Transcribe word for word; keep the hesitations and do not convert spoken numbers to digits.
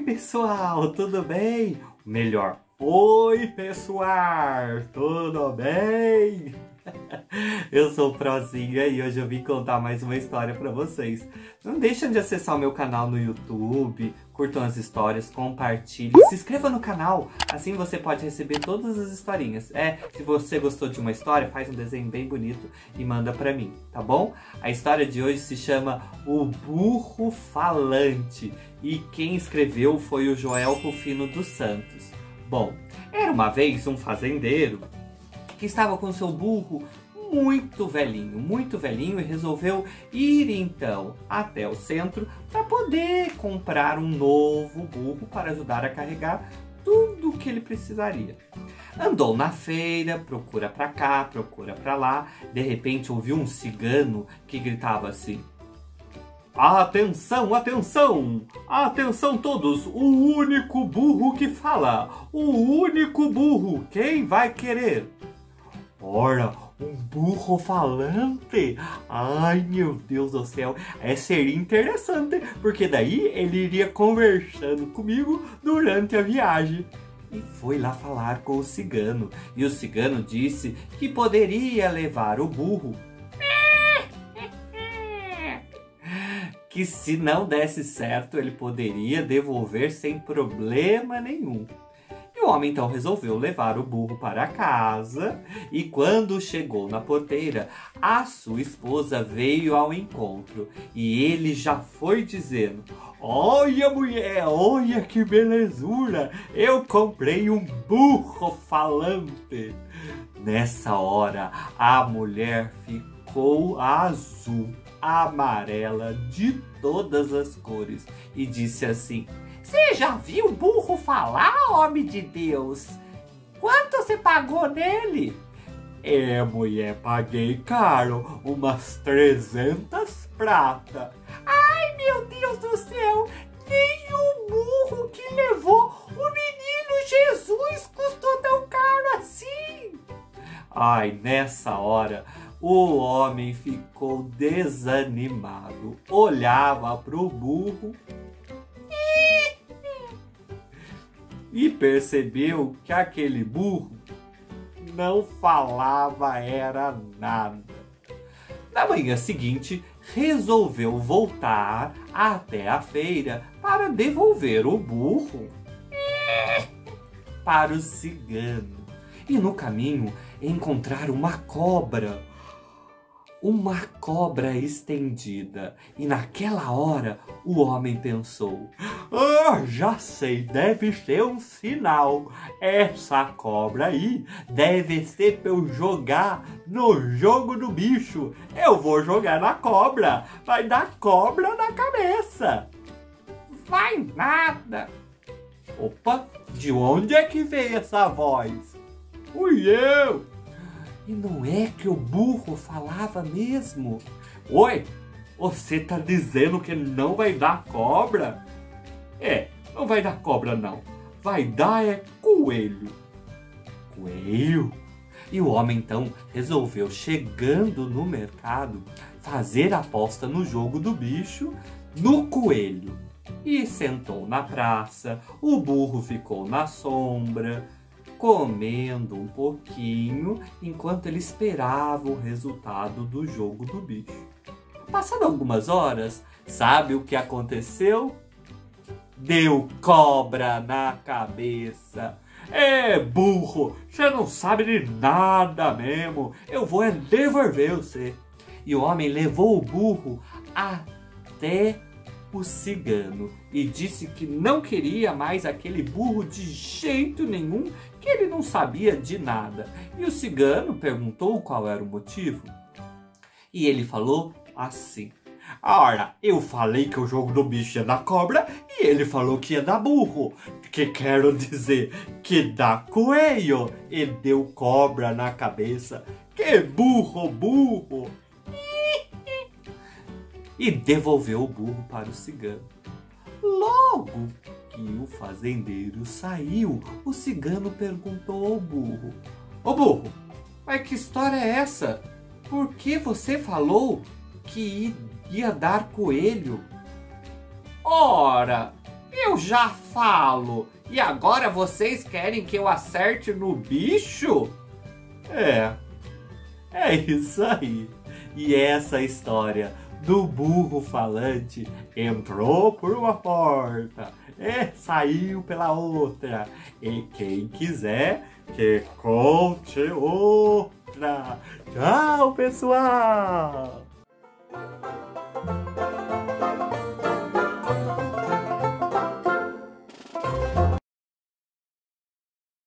pessoal, tudo bem? Melhor, oi pessoal, tudo bem? Eu sou o Prozinha e hoje eu vim contar mais uma história pra vocês. Não deixem de acessar o meu canal no YouTube, curtam as histórias, compartilhem, se inscreva no canal, assim você pode receber todas as historinhas. É, se você gostou de uma história, faz um desenho bem bonito e manda pra mim, tá bom? A história de hoje se chama O Burro Falante e quem escreveu foi o Joel Rufino dos Santos. Bom, era uma vez um fazendeiro que estava com seu burro muito velhinho, muito velhinho e resolveu ir então até o centro para poder comprar um novo burro para ajudar a carregar tudo o que ele precisaria. Andou na feira, procura para cá, procura para lá, de repente ouviu um cigano que gritava assim: atenção, atenção, atenção todos, o único burro que fala, o único burro, quem vai querer? Ora, um burro falante? Ai, meu Deus do céu, é, seria interessante, porque daí ele iria conversando comigo durante a viagem. E foi lá falar com o cigano, e o cigano disse que poderia levar o burro, que se não desse certo ele poderia devolver sem problema nenhum. E o homem então resolveu levar o burro para casa e quando chegou na porteira, a sua esposa veio ao encontro e ele já foi dizendo: olha mulher, olha que belezura, eu comprei um burro falante. Nessa hora a mulher ficou azul, amarela, de todas as cores e disse assim: você já viu burro falar, homem de Deus? Quanto você pagou nele? É, mulher, paguei caro, umas trezentas prata. Ai, meu Deus do céu, nem o burro que levou o menino Jesus custou tão caro assim. Ai, nessa hora, o homem ficou desanimado, olhava pro burro e percebeu que aquele burro não falava era nada. Na manhã seguinte, resolveu voltar até a feira para devolver o burro para o cigano. E no caminho encontraram uma cobra. Uma cobra estendida. E naquela hora o homem pensou: ah, já sei, deve ser um sinal. Essa cobra aí deve ser para eu jogar no jogo do bicho. Eu vou jogar na cobra. Vai dar cobra na cabeça. Vai nada. Opa, de onde é que veio essa voz? Fui eu. E não é que o burro falava mesmo? Oi, você tá dizendo que não vai dar cobra? É, não vai dar cobra não. Vai dar é coelho. Coelho? E o homem então resolveu, chegando no mercado, fazer aposta no jogo do bicho no coelho. E sentou na praça, o burro ficou na sombra, comendo um pouquinho enquanto ele esperava o resultado do jogo do bicho. Passado algumas horas, sabe o que aconteceu? Deu cobra na cabeça. É, burro, você não sabe de nada mesmo. Eu vou é devolver você. E o homem levou o burro até o cigano e disse que não queria mais aquele burro de jeito nenhum, que ele não sabia de nada. E o cigano perguntou qual era o motivo. E ele falou assim: ora, eu falei que o jogo do bicho ia dar cobra e ele falou que ia dar burro. Que quero dizer que dá coelho e deu cobra na cabeça. Que burro, burro! E devolveu o burro para o cigano. Logo que o fazendeiro saiu, o cigano perguntou ao burro: ô burro, mas que história é essa? Por que você falou que ia dar coelho? Ora, Eu já falo. E agora vocês querem que eu acerte no bicho? É, é isso aí. E essa história do burro falante entrou por uma porta e saiu pela outra. E quem quiser que conte outra. Tchau, pessoal!